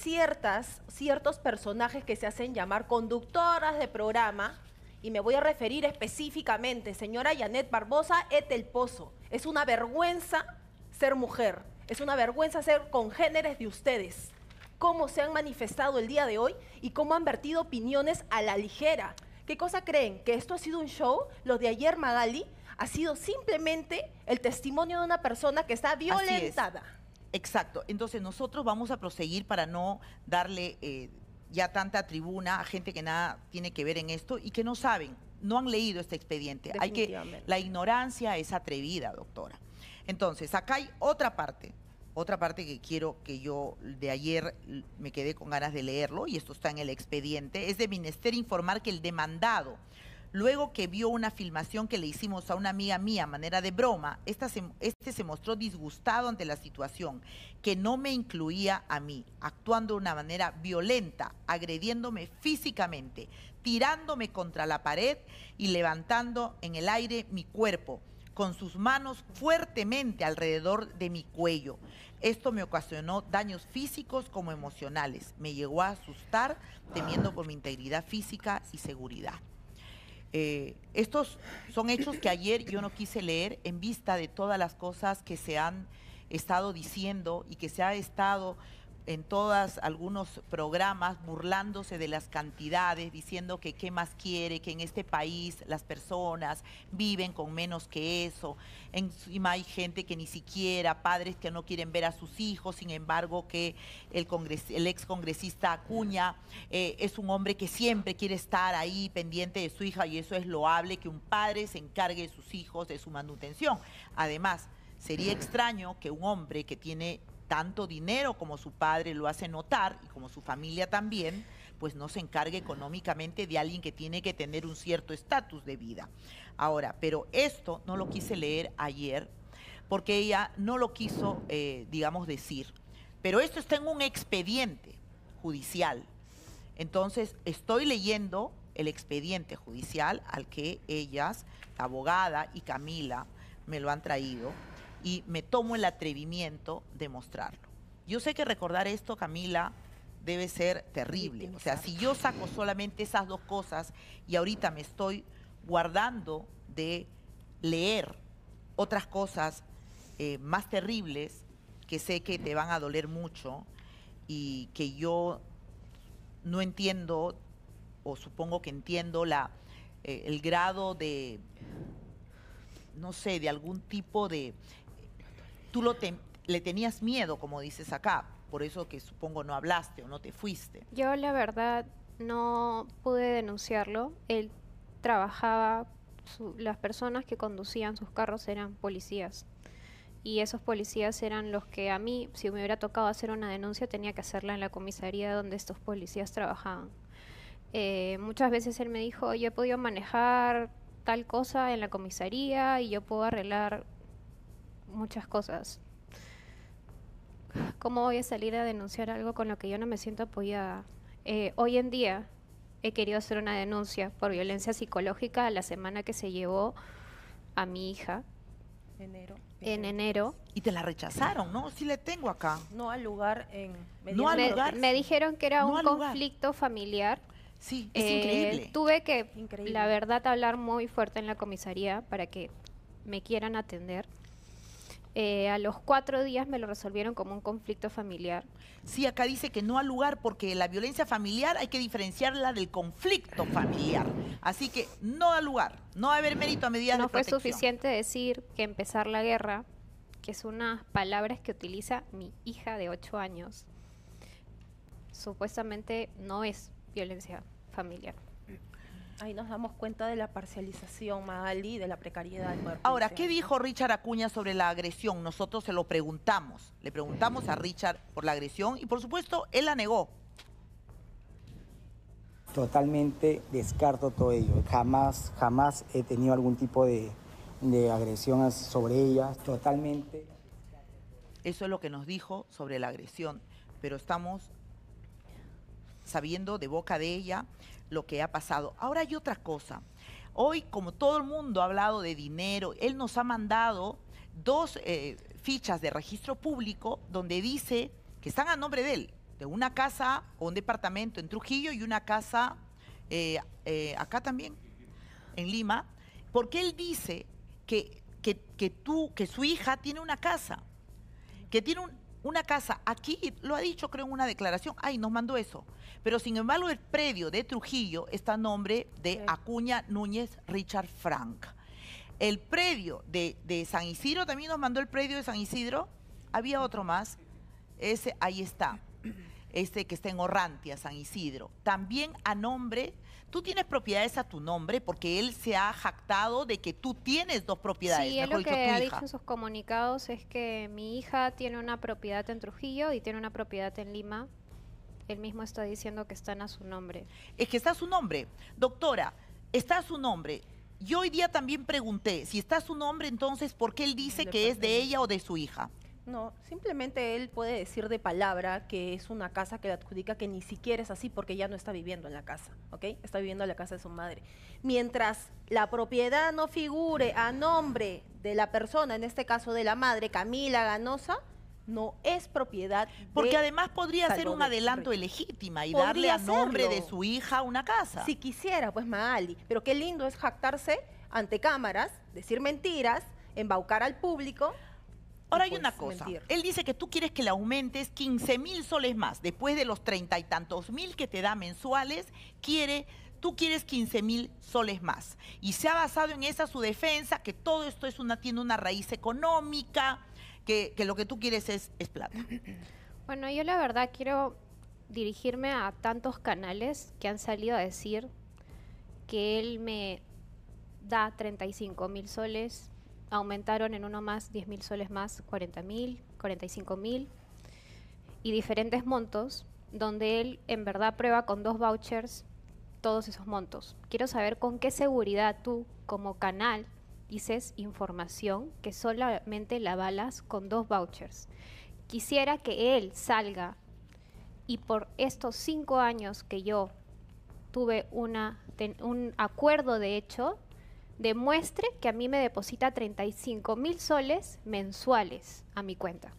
ciertos personajes que se hacen llamar conductoras de programa, y me voy a referir específicamente, señora Yanet Barbosa Etel Pozo, es una vergüenza ser mujer, es una vergüenza ser congéneres de ustedes. Cómo se han manifestado el día de hoy y cómo han vertido opiniones a la ligera. ¿Qué cosa creen? ¿Que esto ha sido un show? Lo de ayer, Magali, ha sido simplemente el testimonio de una persona que está violentada. Exacto. Entonces nosotros vamos a proseguir para no darle ya tanta tribuna a gente que nada tiene que ver en esto y que no saben, no han leído este expediente. La ignorancia es atrevida, doctora. Entonces, acá hay otra parte que quiero que yo de ayer me quedé con ganas de leerlo, y esto está en el expediente. Es de menester informar que el demandado, luego que vio una filmación que le hicimos a una amiga mía a manera de broma, este se mostró disgustado ante la situación, que no me incluía a mí, actuando de una manera violenta, agrediéndome físicamente, tirándome contra la pared y levantando en el aire mi cuerpo, con sus manos fuertemente alrededor de mi cuello. Esto me ocasionó daños físicos como emocionales. Me llegó a asustar, temiendo por mi integridad física y seguridad. Estos son hechos que ayer yo no quise leer en vista de todas las cosas que se han estado diciendo y que se ha estado en algunos programas burlándose de las cantidades, diciendo que qué más quiere, que en este país las personas viven con menos que eso. Encima hay gente que ni siquiera, padres que no quieren ver a sus hijos, sin embargo que el ex congresista Acuña es un hombre que siempre quiere estar ahí pendiente de su hija, y eso es loable, que un padre se encargue de sus hijos, de su manutención. Además, sería extraño que un hombre que tiene tanto dinero como su padre lo hace notar, y como su familia también, pues no se encargue económicamente de alguien que tiene que tener un cierto estatus de vida. Ahora, pero esto no lo quise leer ayer porque ella no lo quiso, digamos, decir. Pero esto está en un expediente judicial. Entonces, estoy leyendo el expediente judicial al que ellas, la abogada y Camila, me lo han traído, y me tomo el atrevimiento de mostrarlo. Yo sé que recordar esto, Camila, debe ser terrible. O sea, si yo saco solamente esas dos cosas y ahorita me estoy guardando de leer otras cosas más terribles que sé que te van a doler mucho y que yo no entiendo, o supongo que entiendo el grado de, no sé, de algún tipo de... Tú le tenías miedo, como dices acá, por eso que supongo no hablaste o no te fuiste. Yo la verdad no pude denunciarlo. Él trabajaba, las personas que conducían sus carros eran policías. y esos policías eran los que a mí, si me hubiera tocado hacer una denuncia, tenía que hacerla en la comisaría donde estos policías trabajaban. Muchas veces él me dijo, yo he podido manejar tal cosa en la comisaría y yo puedo arreglar muchas cosas. ¿Cómo voy a salir a denunciar algo con lo que yo no me siento apoyada? Hoy en día he querido hacer una denuncia por violencia psicológica a la semana que se llevó a mi hija en enero. Y te la rechazaron, ¿no? Sí le tengo acá. No al lugar en... No al lugar. Me dijeron que era No un al lugar. conflicto familiar. Sí, es increíble. Tuve que, Increíble. la verdad, hablar muy fuerte en la comisaría para que me quieran atender. A los 4 días me lo resolvieron como un conflicto familiar. Sí, acá dice que no al lugar porque la violencia familiar hay que diferenciarla del conflicto familiar. Así que no al lugar, no va a haber mérito a medidas No de fue protección. suficiente decir que empezar la guerra, que es unas palabras que utiliza mi hija de 8 años, supuestamente no es violencia familiar. Ahí nos damos cuenta de la parcialización, Magali, de la precariedad del poder Ahora, policial. ¿qué dijo Richard Acuña sobre la agresión? Nosotros se lo preguntamos. Le preguntamos a Richard por la agresión y, por supuesto, él la negó. Totalmente descarto todo ello. Jamás he tenido algún tipo de agresión sobre ella. Totalmente. Eso es lo que nos dijo sobre la agresión. Pero estamos sabiendo de boca de ella lo que ha pasado. Ahora hay otra cosa. Hoy, como todo el mundo ha hablado de dinero, él nos ha mandado 2 fichas de registro público donde dice que están a nombre de él, de una casa o un departamento en Trujillo y una casa acá también, en Lima, porque él dice que su hija tiene una casa, que tiene una casa, aquí lo ha dicho creo en una declaración, ay, nos mandó eso, pero sin embargo el predio de Trujillo está a nombre de Acuña Núñez Richard Frank. El predio de San Isidro, también nos mandó el predio de San Isidro, había otro más, ese ahí está, que está en Orrantia, San Isidro, también a nombre, tú tienes propiedades a tu nombre porque él se ha jactado de que tú tienes 2 propiedades, Sí, él mejor lo dicho, que tu ha hija. dicho en sus comunicados es que mi hija tiene una propiedad en Trujillo y tiene una propiedad en Lima. Él mismo está diciendo que están a su nombre. Es que está su nombre. Doctora, está su nombre. Yo hoy día también pregunté, si está su nombre, entonces, ¿por qué él dice que es de ella o de su hija? No, simplemente él puede decir de palabra que es una casa que le adjudica que ni siquiera es así porque ya no está viviendo en la casa, ¿ok? Está viviendo en la casa de su madre. Mientras la propiedad no figure a nombre de la persona, en este caso de la madre, Camila Ganosa, no es propiedad Porque de además podría ser un Salvador adelanto Reyes. ilegítima y Podría darle a nombre de serlo. su hija una casa. Si quisiera, pues Magali, pero qué lindo es jactarse ante cámaras, decir mentiras, embaucar al público. Ahora y hay una pues, cosa, mentir. él dice que tú quieres que le aumentes 15.000 soles más, después de los 30 y tantos mil que te da mensuales, tú quieres 15.000 soles más. Y se ha basado en esa su defensa, que todo esto tiene una raíz económica, que lo que tú quieres es plata. Bueno, yo la verdad quiero dirigirme a tantos canales que han salido a decir que él me da 35.000 soles, aumentaron en uno más 10.000 soles más, 40.000, 45.000 y diferentes montos donde él en verdad prueba con 2 vouchers todos esos montos. Quiero saber con qué seguridad tú como canal dices información que solamente la avalas con 2 vouchers. Quisiera que él salga y por estos 5 años que yo tuve un acuerdo de hecho, demuestre que a mí me deposita 35.000 soles mensuales a mi cuenta.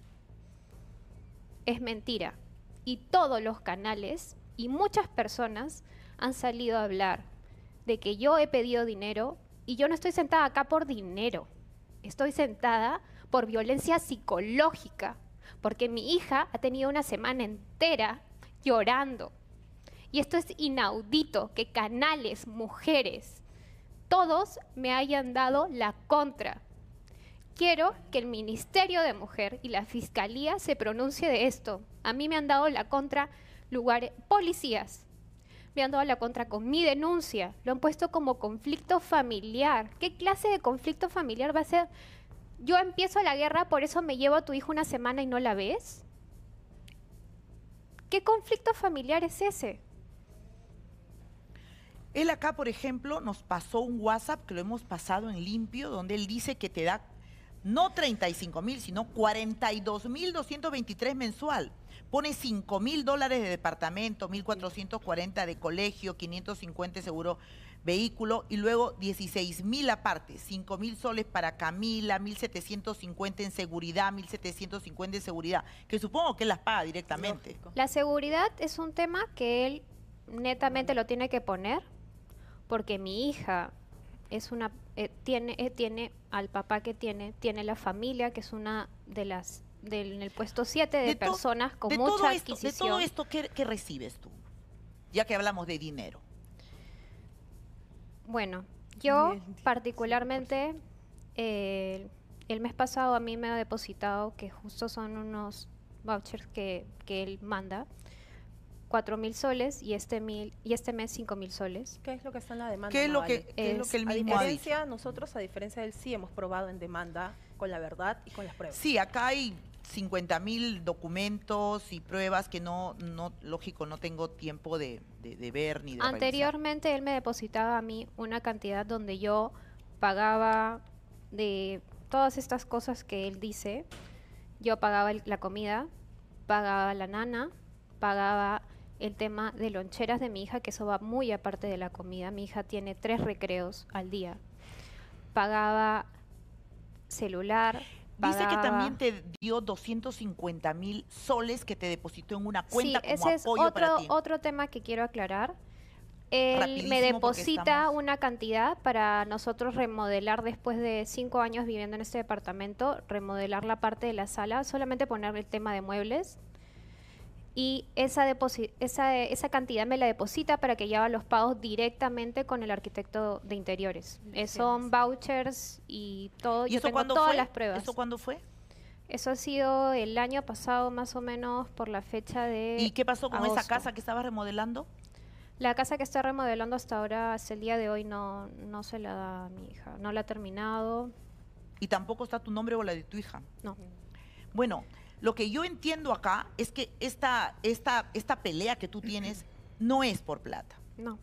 Es mentira. Y todos los canales y muchas personas han salido a hablar de que yo he pedido dinero y yo no estoy sentada acá por dinero. Estoy sentada por violencia psicológica, porque mi hija ha tenido una semana entera llorando. Y esto es inaudito, que canales, mujeres, todos me hayan dado la contra. Quiero que el Ministerio de Mujer y la Fiscalía se pronuncie de esto. A mí me han dado la contra policías. Me han dado la contra con mi denuncia. Lo han puesto como conflicto familiar. ¿Qué clase de conflicto familiar va a ser? yo empiezo la guerra, por eso me llevo a tu hijo una semana y no la ves. ¿Qué conflicto familiar es ese? Él acá, por ejemplo, nos pasó un WhatsApp que lo hemos pasado en limpio, donde él dice que te da no 35,000, sino 42,223 mensual. Pone $5,000 de departamento, 1,440 de colegio, 550 de seguro vehículo y luego 16,000 aparte, 5,000 soles para Camila, 1,750 en seguridad, 1,750 en seguridad, que supongo que él las paga directamente. Lógico. La seguridad es un tema que él netamente lo tiene que poner, porque mi hija es una tiene al papá que tiene la familia, que es una de las en el puesto 7 de personas con mucha adquisición. De todo esto, ¿qué recibes tú? Ya que hablamos de dinero. Bueno, yo particularmente, el mes pasado a mí me ha depositado, que justo son unos vouchers que él manda, 4,000 soles y este mes 5,000 soles. ¿Qué es lo que está en la demanda? ¿Qué es lo Navale? que él mismo ha dicho? Nosotros, a diferencia de él, sí hemos probado en demanda con la verdad y con las pruebas. Sí, acá hay 50,000 documentos y pruebas que lógico, no tengo tiempo de ver ni de revisar. Anteriormente él me depositaba a mí una cantidad donde yo pagaba de todas estas cosas que él dice. Yo pagaba la comida, pagaba la nana, pagaba el tema de loncheras de mi hija, que eso va muy aparte de la comida. Mi hija tiene 3 recreos al día. Pagaba celular. Dice que también te dio 250,000 soles que te depositó en una cuenta como ese apoyo es para ti. otro tema que quiero aclarar. Él Rapidísimo, me porque deposita estamos- una cantidad para nosotros remodelar después de 5 años viviendo en este departamento, remodelar la parte de la sala, solamente poner el tema de muebles. Y esa cantidad me la deposita para que yo haga los pagos directamente con el arquitecto de interiores. Son vouchers y todo. ¿Y Yo eso tengo cuándo todas fue? las pruebas. ¿Eso cuándo fue? Eso ha sido el año pasado, más o menos, por la fecha de ¿Y qué pasó con esa agosto. casa que estabas remodelando? La casa que está remodelando hasta ahora, hasta el día de hoy, no se la da a mi hija. No la ha terminado. Y tampoco está tu nombre o la de tu hija. No. Bueno, lo que yo entiendo acá es que esta pelea que tú tienes no es por plata. No.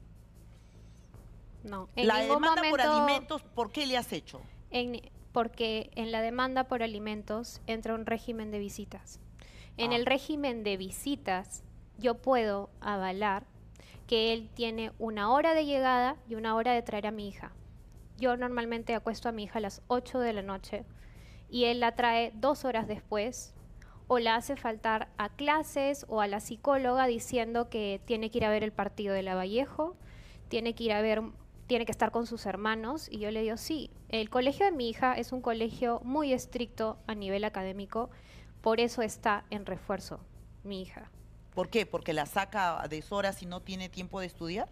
No. En La ningún demanda por momento- alimentos, ¿por qué le has hecho? Porque en la demanda por alimentos entra un régimen de visitas. En Ah. el régimen de visitas, yo puedo avalar que él tiene 1 hora de llegada y 1 hora de traer a mi hija. Yo normalmente acuesto a mi hija a las 8 de la noche y él la trae 2 horas después, o la hace faltar a clases o a la psicóloga diciendo que tiene que ir a ver el partido de Lavallejo, tiene que estar con sus hermanos, y yo le digo, sí, el colegio de mi hija es un colegio muy estricto a nivel académico, por eso está en refuerzo mi hija. ¿Por qué? ¿Porque la saca a deshoras y no tiene tiempo de estudiar?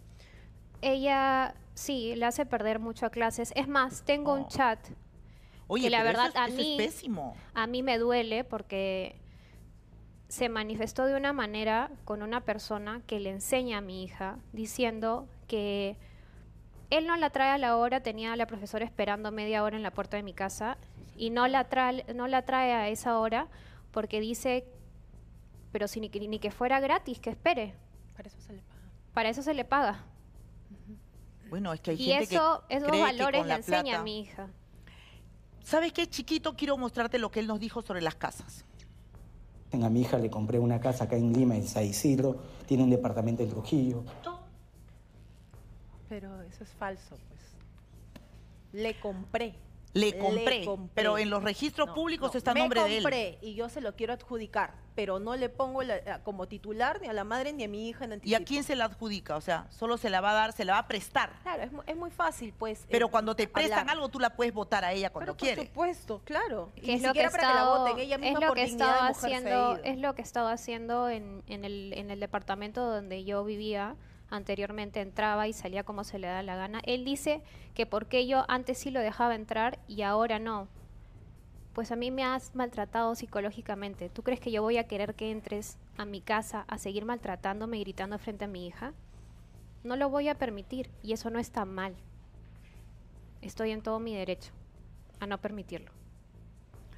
Ella, sí, le hace perder mucho a clases. Es más, tengo un chat Oye, que la pero verdad eso a es mí pésimo. a mí me duele porque se manifestó de una manera con una persona que le enseña a mi hija, diciendo que él no la trae a la hora, tenía a la profesora esperando media hora en la puerta de mi casa, y no la trae a esa hora porque dice, pero si ni que fuera gratis, que espere. Para eso se le paga. Para eso se le paga. Bueno, es que hay Y gente esos que cree que valores con le la enseña a plata- mi hija. ¿Sabes qué, chiquito? Quiero mostrarte lo que él nos dijo sobre las casas. A mi hija le compré una casa acá en Lima, en San Isidro, tiene un departamento en Trujillo. Pero eso es falso, pues. Le compré. Le compré, pero en los registros públicos está a nombre de él. Me compré y yo se lo quiero adjudicar, pero no le pongo como titular ni a la madre ni a mi hija en ¿Y anticipo. a quién se la adjudica? O sea, solo se la va a dar, se la va a prestar. Claro, es muy fácil, pues. Pero cuando te prestan hablar. algo, tú la puedes votar a ella cuando Pero por quiere. supuesto, claro. Que Ni es lo que siquiera para que la voten, ella es misma lo por que dignidad estaba de mujer se ha haciendo, ido. es lo que estaba haciendo en el departamento donde yo vivía anteriormente. Entraba y salía como se le da la gana. Él dice que porque yo antes sí lo dejaba entrar y ahora no. Pues a mí me has maltratado psicológicamente. ¿Tú crees que yo voy a querer que entres a mi casa a seguir maltratándome y gritando frente a mi hija? No lo voy a permitir, y eso no está mal. Estoy en todo mi derecho a no permitirlo.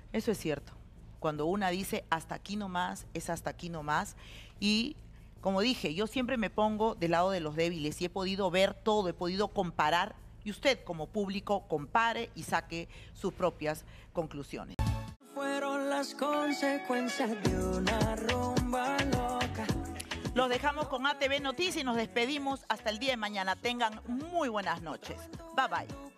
Eso es cierto. Cuando una dice hasta aquí nomás, es hasta aquí nomás. Y como dije, yo siempre me pongo del lado de los débiles y he podido ver todo, he podido comparar. Y usted como público compare y saque sus propias conclusiones. Fueron las consecuencias de una rumba loca. Los dejamos con ATV Noticias y nos despedimos hasta el día de mañana. Tengan muy buenas noches. Bye bye.